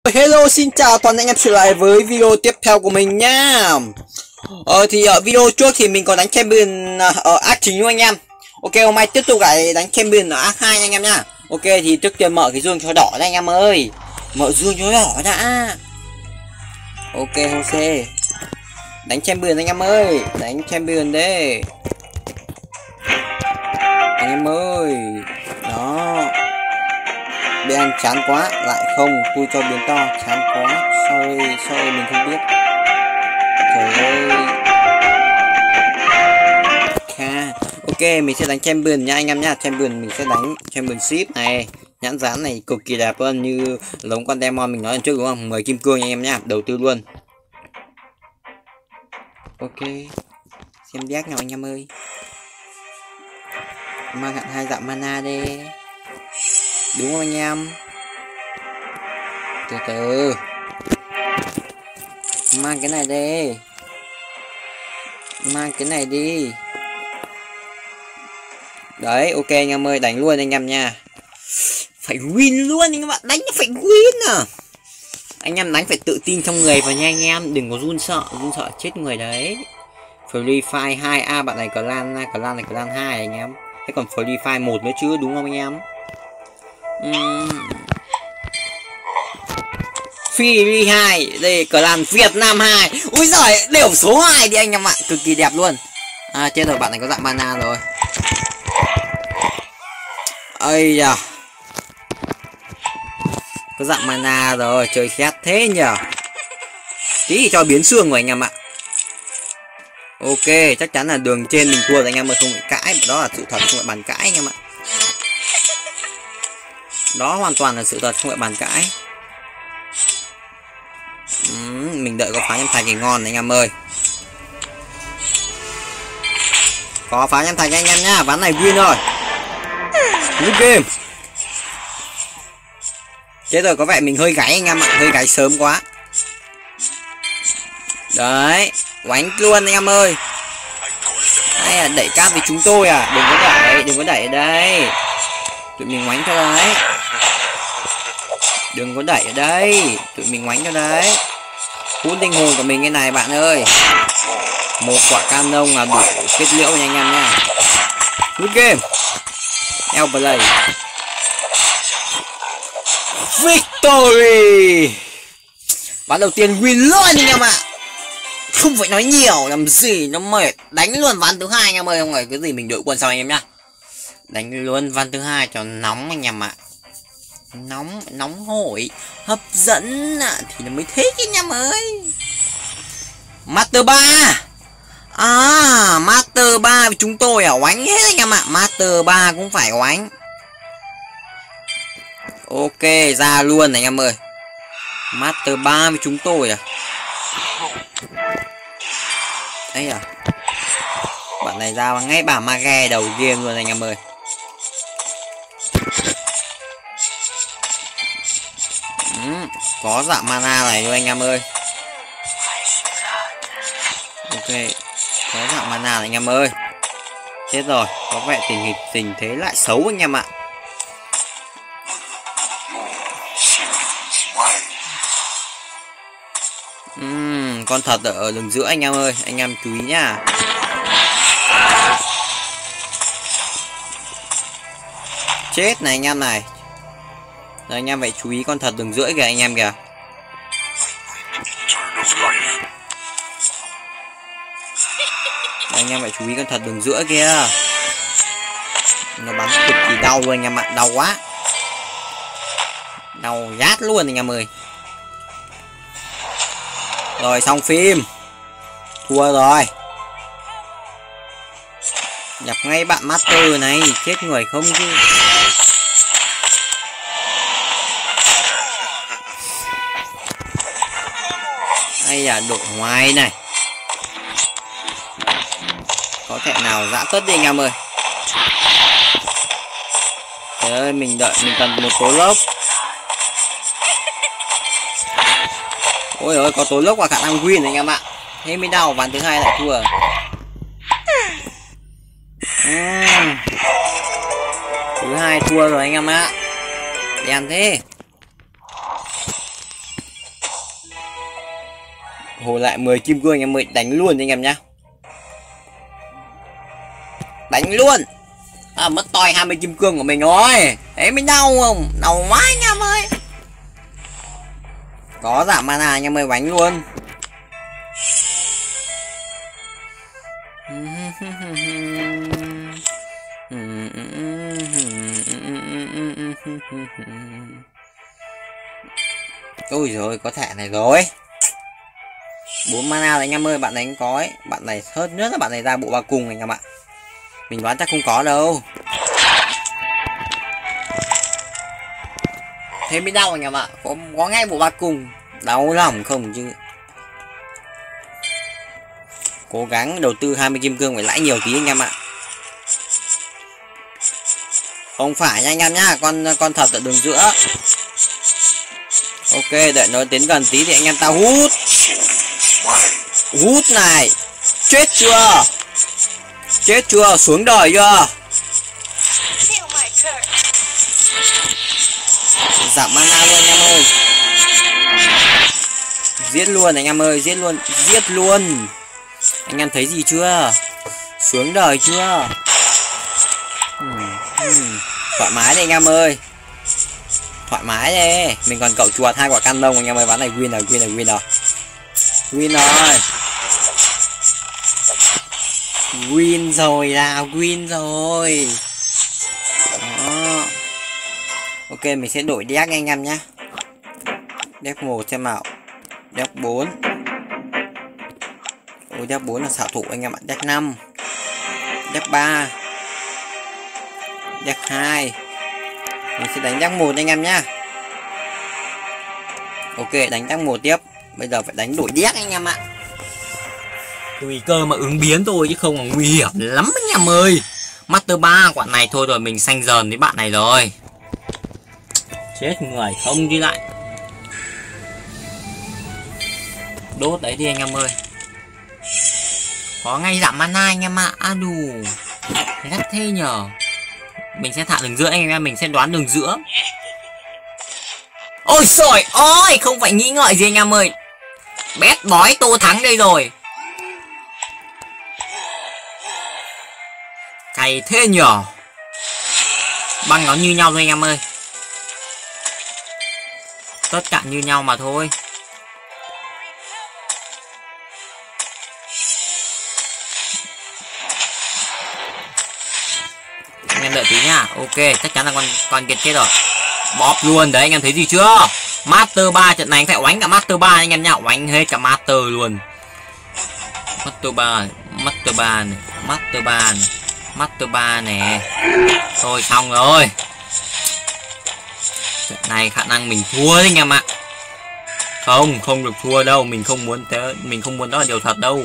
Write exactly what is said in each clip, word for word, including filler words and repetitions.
Hello, xin chào toàn anh em trở lại với video tiếp theo của mình nhá. Ờ thì ở video trước thì mình có đánh champion ở act chính anh em. Ok, hôm nay tiếp tục lại đánh champion ở act hai anh em nhá. Ok thì trước tiên mở cái dương cho đỏ ra anh em ơi. Mở dương cho đỏ đã. Ok ok. Đánh champion anh em ơi, đánh champion đấy. Anh em ơi. Đó. Bị ăn chán quá, lại không, tôi cho biến to, chán quá, sorry, sorry mình không biết. Trời ơi. Kha. Ok, mình sẽ đánh champion nha anh em nha, champion mình sẽ đánh championship này. Nhãn dán này cực kỳ đẹp luôn, như giống con demon mình nói lần trước đúng không? mười kim cương nha anh em nha, đầu tư luôn. Ok. Xem deck nào anh em ơi. Mang hạng hai dạng mana đi. Đúng không anh em? Từ từ. Mang cái này đi. Mang cái này đi. Đấy, ok anh em ơi, đánh luôn anh em nha. Phải win luôn anh em ạ, đánh phải win à. Anh em đánh phải tự tin trong người vào nha anh em, đừng có run sợ, run sợ chết người đấy. Free Fire hai a bạn này clan, clan này clan hai anh em. Thế còn Free Fire một nữa chứ đúng không anh em? Uhm. Free hai đây clan Việt Nam hai. Úi giời, đều số hai đi anh em ạ, cực kỳ đẹp luôn. À chết rồi, bạn này có dạng mana rồi. Ây da, có dạng mana rồi, chơi khét thế nhở. Tí thì cho biến xương rồi anh em ạ. Ok, chắc chắn là đường trên mình thua rồi anh em ơi, không bị cãi, đó là sự thật, không phải bàn cãi anh em ạ. Đó hoàn toàn là sự thật, không phải bàn cãi. uhm, Mình đợi có phá nhâm thạch thì ngon anh em ơi. Có phá nhâm thạch anh em nhá, ván này win rồi. Good game. Chết rồi, có vẻ mình hơi gáy anh em ạ, hơi gáy sớm quá. Đấy, oánh luôn anh em ơi. Đây là đẩy cáp với chúng tôi à, đừng có đẩy, đừng có đẩy ở đây. Tụi mình oánh cho đấy. Đừng có đẩy ở đây, tụi mình oánh cho đấy. Hút linh hồn của mình cái này bạn ơi. Một quả canon là đủ kết liễu nha anh em nha. Good game. El play. Victory. Ván đầu tiên win luôn anh em ạ. Không phải nói nhiều làm gì nó mệt. Đánh luôn ván thứ hai anh em ơi, không phải cái gì mình đội quân sau anh em nhá. Đánh luôn ván thứ hai cho nóng anh em ạ. Nóng, nóng hổi, hấp dẫn à, thì nó mới thích anh em ơi. Master ba. À, Master ba với chúng tôi à, oánh hết anh em ạ. Master ba cũng phải oánh. Ok, ra luôn anh em ơi. Master ba với chúng tôi à. Ấy à. Bạn này ra ngay bả mage đầu game luôn anh em ơi. Ừ, có dạng mana này thôi anh em ơi. Ok, có dạng mana này anh em ơi. Chết rồi, có vẻ tình hình tình thế lại xấu anh em ạ. Uhm, con thật ở đường giữa anh em ơi, anh em chú ý nhá. Chết này anh em này. Rồi anh em phải chú ý con thật đường giữa kìa anh em kìa. Đây, anh em phải chú ý con thật đường giữa kia. Nó bắn cực kỳ đau luôn anh em ạ, đau quá. Đau rát luôn anh em ơi. Rồi xong phim. Thua rồi. Nhập ngay bạn Master này, chết người không chứ. Hay là đội ngoài này. Có thể nào dã tất đi anh em ơi. Trời ơi, mình đợi, mình cần một tố lốc. Ôi ơi, có tố lốc và khả năng win anh em ạ. Thế mới đau, ván thứ hai lại thua. uhm. Thứ hai thua rồi anh em ạ. Đen thế. Hồi lại mười kim cương anh em ơi, đánh luôn anh em nhá. Đánh luôn. À, mất toi hai mươi kim cương của mình rồi. Thế mới đau không? Đau quá anh em ơi. Có giảm mana anh em ơi, đánh luôn. Ôi rồi có thẻ này rồi. Bốn mana rồi anh em ơi, bạn đánh có ấy. Bạn này hớt nhất là bạn này ra bộ ba cung anh em ạ. Mình đoán chắc không có đâu. Thế mới đau anh em ạ. Có, có ngay bộ ba cung. Đau lòng không chứ. Cố gắng đầu tư hai mươi kim cương phải lãi nhiều tí anh em ạ. Không phải nha anh em nhá. Con con thật ở đường giữa. Ok, đợi nó đến gần tí thì anh em ta hút. Hút này. Chết chưa? Chết chưa? Xuống đời chưa? Giảm mana luôn anh em ơi. Giết luôn anh em ơi, giết luôn, giết luôn. Anh em thấy gì chưa? Xuống đời chưa? uhm, uhm. Thoải mái đi anh em ơi. Thoải mái đi. Mình còn cậu chuột hai quả canon anh em ơi. Ván này win rồi, win rồi, win rồi. Win rồi. Win rồi là win rồi. Đó. Ok, mình sẽ đổi deck anh em nhé. Deck một xem nào. Deck bốn. Ôi, deck bốn là xảo thủ anh em ạ. Deck năm. Deck ba. Deck hai. Mình sẽ đánh deck một anh em nhá. Ok, đánh deck một tiếp. Bây giờ phải đánh đổi deck anh em ạ. Nguy cơ mà ứng biến thôi chứ không là nguy hiểm lắm anh em ơi. Master ba quả này thôi rồi, mình xanh dần với bạn này rồi. Chết người không đi lại. Đốt đấy đi anh em ơi. Có ngay giảm mana anh em ạ. À đủ. Gắt thế nhờ. Mình sẽ thả đường giữa anh em, mình sẽ đoán đường giữa. Ôi trời ơi, không phải nghĩ ngợi gì anh em ơi. Bét bói Tô thắng đây rồi. Cày thế nhờ. Băng nó như nhau thôi anh em ơi. Tất cả như nhau mà thôi. Anh em đợi tí nhá. Ok, chắc chắn là con con kiệt chết rồi. Bóp luôn đấy anh em thấy gì chưa? Master ba trận này anh phải oánh cả Master ba anh em nhá. Oánh hết cả Master luôn. Master ba, Master ba này, Master ba này, Master ba nè. Thôi xong rồi. Trận này khả năng mình thua đấy anh em ạ. Không, không được thua đâu, mình không muốn thế, mình không muốn đó là điều thật đâu.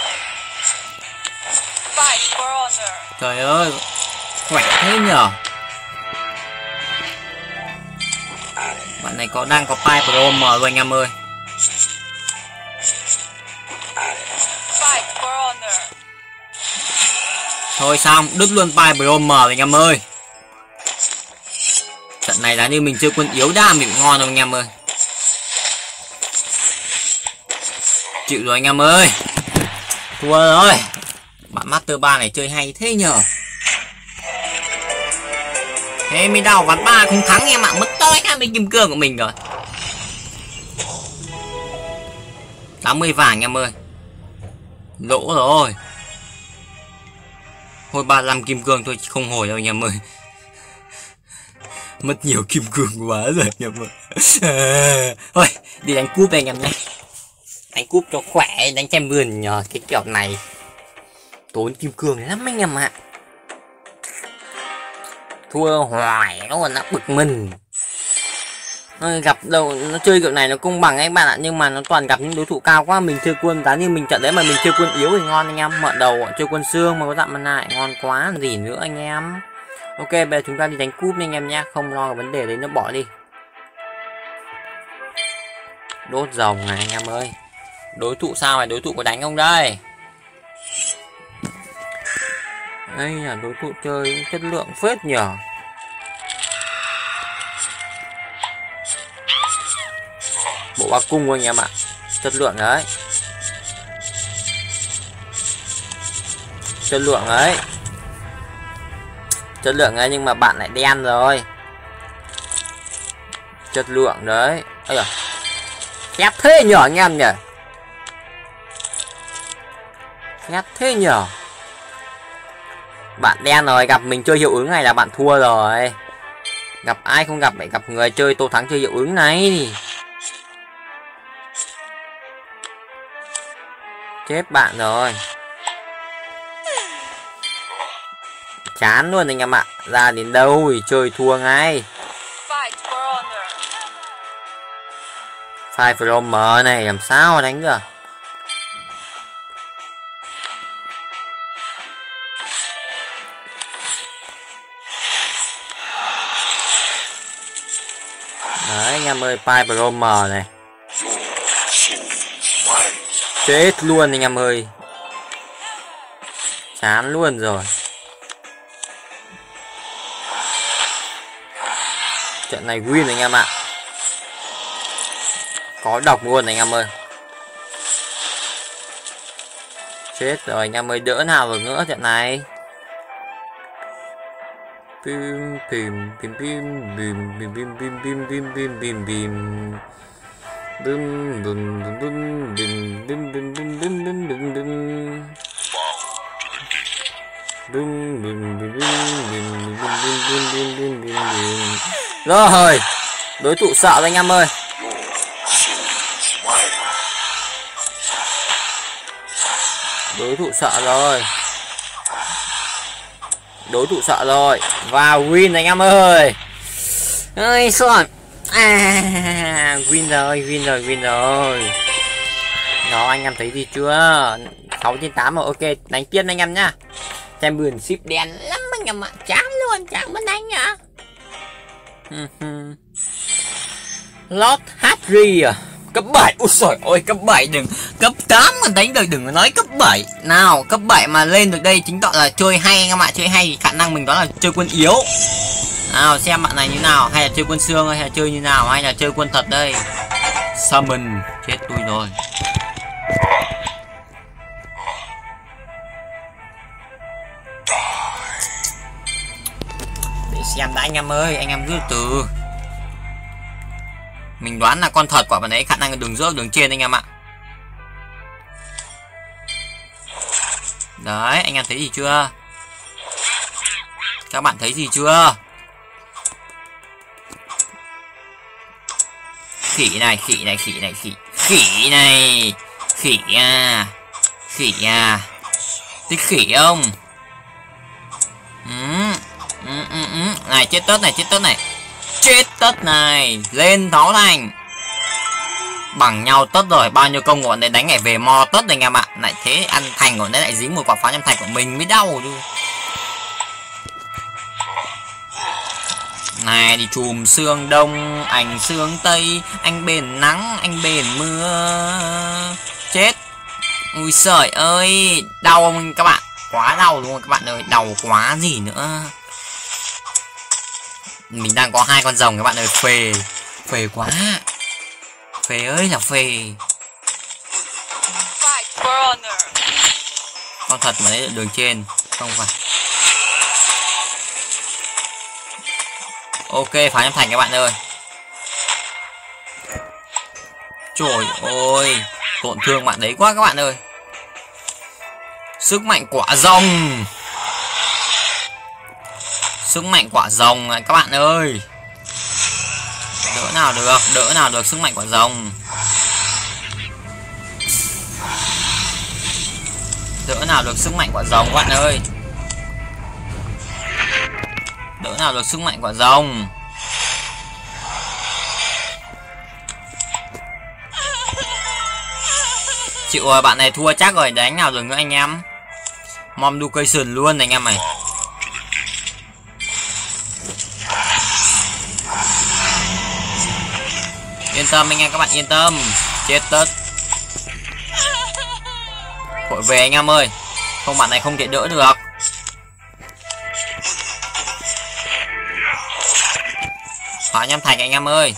Trời ơi, khỏe thế nhở. Bạn này có đang có Pi Pro M rồi anh em ơi. Thôi xong, đứt luôn Pi Pro M rồi anh em ơi. Trận này là như mình chơi quân yếu đam mình ngon rồi anh em ơi. Chịu rồi anh em ơi. Thua rồi. Bạn Master ba này chơi hay thế nhờ. Thế mới đau ván ba không thắng em ạ. Mất tới hai mươi kim cương của mình rồi. tám mươi vàng em ơi. Lỗ rồi. Hồi ba mươi lăm kim cương thôi không hồi đâu anh em ơi. Mất nhiều kim cương quá rồi anh em ơi. Thôi đi đánh cúp anh em nhé. Đánh cúp cho khỏe, đánh xem vườn nhờ. Cái kiểu này tốn kim cương lắm anh em ạ. Thua hoài luôn đã bực mình. Ôi, gặp đâu nó chơi kiểu này nó công bằng anh bạn ạ, nhưng mà nó toàn gặp những đối thủ cao quá. Mình chơi quân giá như mình trận đấy mà mình chơi quân yếu thì ngon anh em. Mở đầu chơi quân xương mà có dặm mana lại ngon quá gì nữa anh em. Ok, bây giờ chúng ta đi đánh cúp đi anh em nhé, không lo cái vấn đề đấy nó bỏ đi. Đốt rồng này anh em ơi. Đối thủ sao này, đối thủ có đánh không đây? Đây là đối thủ chơi chất lượng phết nhở. Bộ ba cung của anh em ạ. Chất lượng đấy. chất lượng ấy, chất lượng ấy, nhưng mà bạn lại đen rồi. Chất lượng đấy. Ây da, khét thế nhở anh em nhỉ, khét thế nhở. Bạn đen rồi, gặp mình chơi hiệu ứng này là bạn thua rồi. Gặp ai không gặp, phải gặp người chơi Tô Thắng chơi hiệu ứng này. Chết bạn rồi. Chán luôn anh em ạ. Ra đến đâu thì chơi thua ngay. Five for honor này làm sao đánh được. Đấy anh em ơi, Five for honor này. Chết luôn anh em ơi. Chán luôn rồi. Trận này win anh em ạ. Có độc luôn anh em ơi. Chết rồi anh em ơi, đỡ nào được nữa trận này. Bim bim bim bim bim bim bim bim bim bim bim bim bim. Bum bum bum bum bim bim bim bim bim bim bim bim. Bum bum bum bim bim bim bim bim bim bim bim. Rồi, đối thủ sợ rồi anh em ơi. Đối thủ sợ rồi. Đối thủ sợ rồi. Và win anh em ơi. Ơi son. À, win rồi, win rồi, win rồi. Đó anh em thấy gì chưa? sáu trên tám rồi, ok, đánh tiếp anh em nhá. Xem vườn ship đen lắm anh em ạ. Chán luôn, chẳng muốn đánh nhá. Lord Harry à, cấp bảy. Ôi trời ơi, cấp bảy đừng, cấp tám còn đánh được, đừng có nói cấp bảy. Nào, cấp bảy mà lên được đây chính tỏ là chơi hay anh em ạ, chơi hay, khả năng mình đó là chơi quân yếu. Nào xem bạn này như nào, hay là chơi quân xương hay là chơi như nào, hay là chơi quân thật đây. Summon, chết tôi rồi. Để xem đã anh em ơi, anh em cứ từ. Mình đoán là con thật quả bạn ấy khả năng đường giữa đường trên anh em ạ. Đấy, anh em thấy gì chưa? Các bạn thấy gì chưa? Khỉ này, khỉ này, khỉ này, khỉ. Khỉ này. Khỉ à. Khỉ à. Thích khỉ không? Ừ. Ừ, ừ, ừ. Này, chết tớt này, chết tớt này. Chết tất này, lên tháo thành. Bằng nhau tất rồi, bao nhiêu công của này đánh lại về mo tất anh em ạ. Lại thế ăn thành của nó lại dính một quả pháo nhâm thành của mình mới đau chứ. Này đi chùm sương đông, ảnh sương tây, anh bền nắng, anh bền mưa. Chết. Ui giời ơi, đau không các bạn? Quá đau đúng không các bạn ơi, đau quá gì nữa. Mình đang có hai con rồng các bạn ơi, phê. Phê quá. Phê ơi là phê. Con thật mà đấy đường trên. Không phải. Ok, phá nhâm thành các bạn ơi. Trời ơi, tổn thương bạn đấy quá các bạn ơi. Sức mạnh quả rồng. Sức mạnh quả rồng này các bạn ơi. Đỡ nào được, đỡ nào được sức mạnh quả rồng. Đỡ nào được sức mạnh quả rồng các bạn ơi. Đỡ nào được sức mạnh quả rồng. Chịu rồi, bạn này thua chắc rồi, đánh nào được nữa anh em. Mom Ducation luôn anh em này. Yên tâm anh em, các bạn yên tâm. Chết tất. Vội về anh em ơi. Không, bạn này không thể đỡ được. Phá nhâm thành anh em ơi.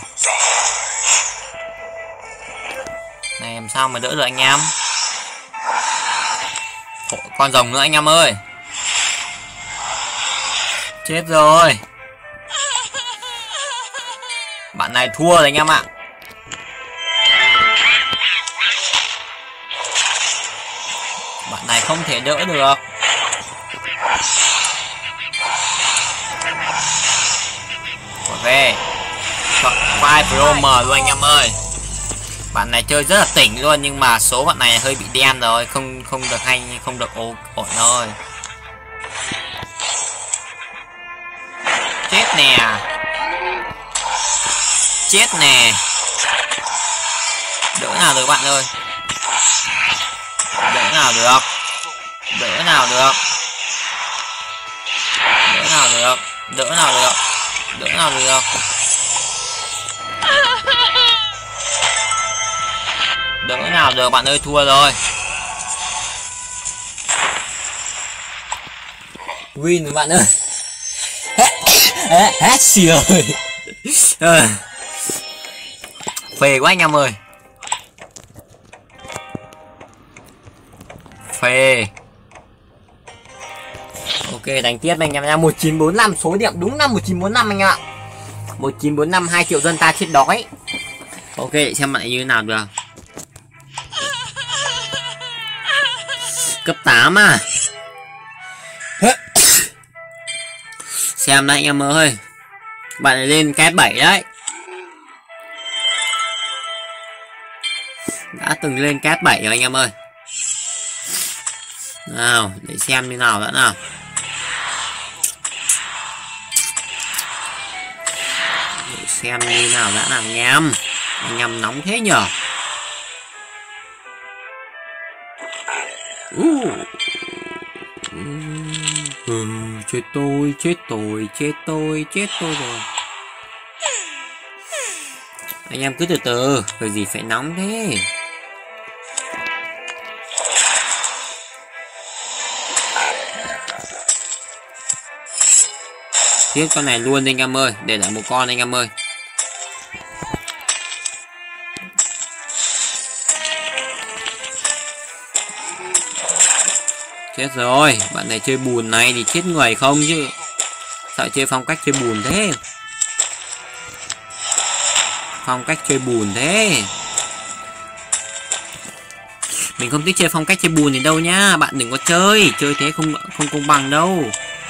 Này làm sao mà đỡ được anh em. con rồng nữa anh em ơi. Chết rồi. Bạn này thua rồi anh em ạ. Bạn này không thể đỡ được. Trở về five pro m luôn anh em ơi. Bạn này chơi rất là tỉnh luôn, nhưng mà số bạn này hơi bị đen rồi, không không được hay, không được ổn thôi. Chết nè. Chết nè. Đỡ nào được bạn ơi. Đỡ nào được. Đỡ nào được. Đỡ nào được. Đỡ nào được. Đỡ nào được. Đỡ nào được bạn ơi, thua rồi. Win rồi bạn ơi. Hát xì rồi. Phê quá anh em ơi. Phê. Ok, đánh tiếp anh em nha. Một chín bốn năm, số điểm đúng năm một chín bốn năm anh em ạ. Một chín bốn năm, hai triệu dân ta chết đói. Ok, xem lại như thế nào được. Cấp tám à. Xem đấy anh em ơi. Bạn này lên cái bảy đấy. Đã từng lên cát bảy rồi anh em ơi. Nào, để xem như nào đã nào. Để xem như nào đã nào anh em. Anh em nóng thế nhở. Uh. Ừ, chết tôi, chết tôi, chết tôi, chết tôi rồi. Anh em cứ từ từ, bởi gì phải nóng thế. Tiếp con này luôn anh em ơi, để lại một con anh em ơi. Chết rồi, bạn này chơi bùn này thì chết người không chứ. Sợ chơi phong cách chơi bùn thế. Phong cách chơi bùn thế. Mình không thích chơi phong cách chơi bùn thì đâu nhá. Bạn đừng có chơi, chơi thế không không công bằng đâu.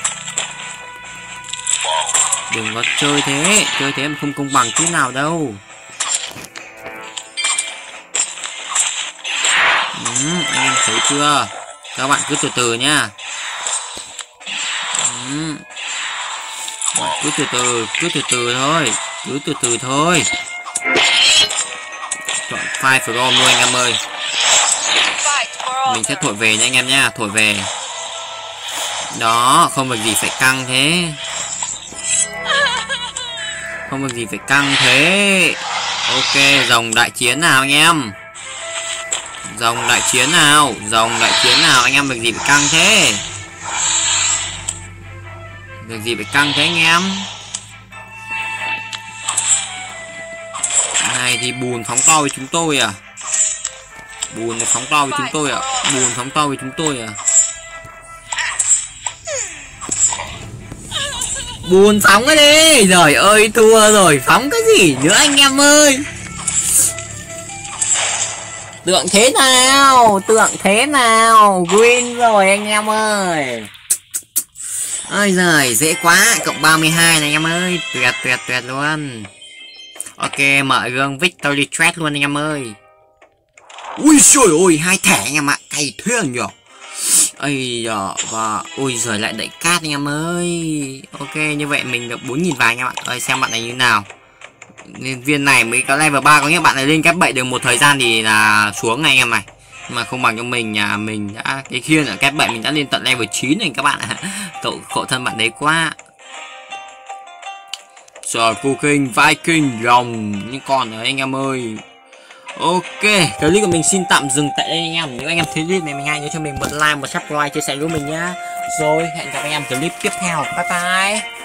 Đừng có chơi thế, chơi thế mà không công bằng chút nào đâu. Ừ, anh em thấy chưa? Các bạn cứ từ từ nhá. Ừ. Cứ từ từ, cứ từ từ thôi, cứ từ từ thôi. Chọn five from luôn anh em ơi. Mình sẽ thổi về nha anh em nha, thổi về. Đó, không việc gì phải căng thế. Không việc gì phải căng thế. Ok, rồng đại chiến nào anh em. Rồng đại chiến nào, rồng đại chiến nào anh em, việc gì phải căng thế. Việc gì phải căng thế anh em. Này thì bùn phóng to với chúng tôi à. Bùn phóng to với chúng tôi à. Bùn phóng to với chúng tôi à. Bùn phóng cái đi. Trời ơi, thua rồi, phóng cái gì nữa anh em ơi. Tượng thế nào, tượng thế nào. Win rồi anh em ơi. Ôi giời, dễ quá. Cộng ba mươi hai này anh em ơi. Tuyệt tuyệt tuyệt luôn. Ok, mở gương Victory Thread luôn anh em ơi. Ui trời ơi, hai thẻ anh em ạ. Cày thế nhở. Ây da, và ui giời, lại đẩy cát anh em ơi. Ok, như vậy mình được bốn nghìn vàng anh em ạ. Rồi xem bạn này như nào. Nên viên này mới có level ba, có nghĩa bạn này lên cát bảy được một thời gian thì là xuống này anh em này. Nhưng mà không bằng cho mình, nhà mình đã cái kia ở cát bảy mình đã lên tận level chín rồi các bạn ạ. Tội khổ thân bạn đấy quá. Trời, Cooking, Viking, rồng những con đấy anh em ơi. Ok, clip của mình xin tạm dừng tại đây anh em. Nếu anh em thấy clip này mình hay, nhớ cho mình một like, một subscribe, chia sẻ với mình nhá. Rồi hẹn gặp anh em clip tiếp theo. Bye bye.